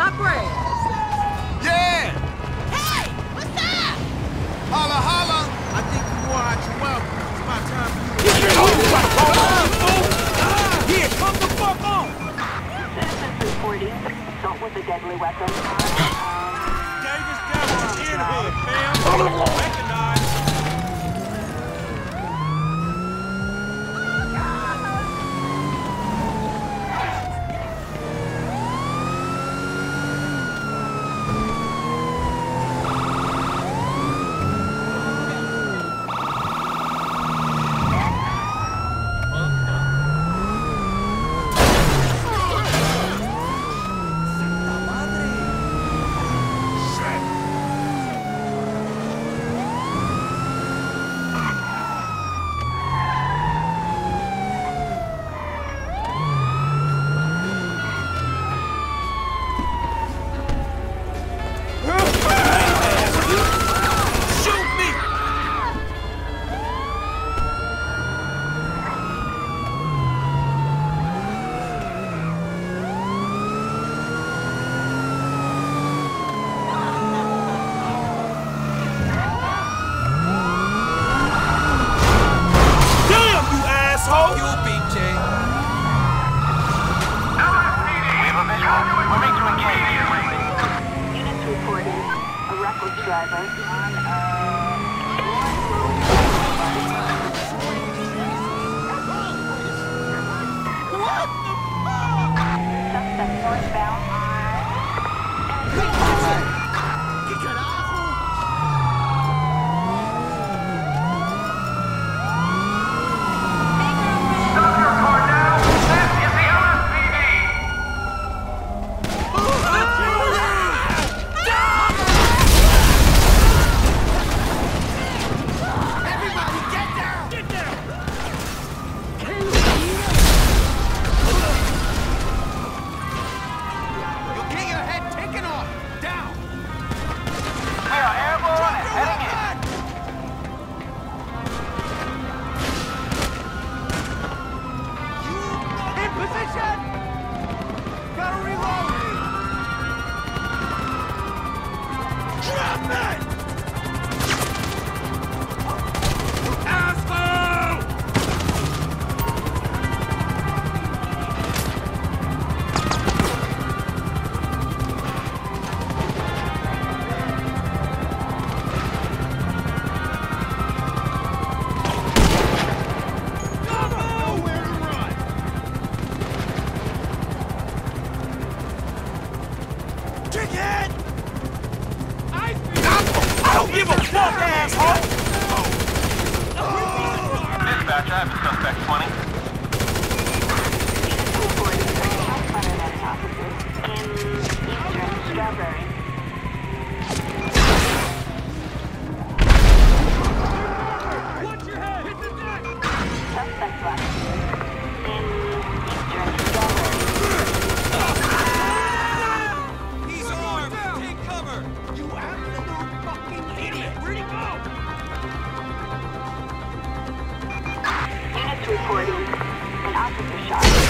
my grass. Yeah! Hey, what's up? Holla, holla! I think you wore out your welcome. It's my time for you to Yeah, come the fuck on! Citizens reporting assault with a deadly weapon. Davis down in hood, fam. Recognize. Units reporting a reckless driver on What the fuck? suspect northbound Dispatch, I have a suspect 20. in eastern Strawberry. Watch your head! Hit the deck! Suspect left in eastern Strawberry. He's armed! Take cover! You absolute fucking idiot! Where'd he go? Units reporting an officer shot.